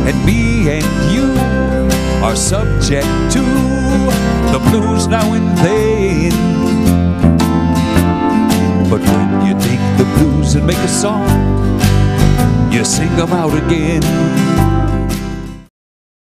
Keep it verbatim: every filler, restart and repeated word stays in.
and me and you are subject to the blues now and then. But when you take the blues and make a song, you sing them out again.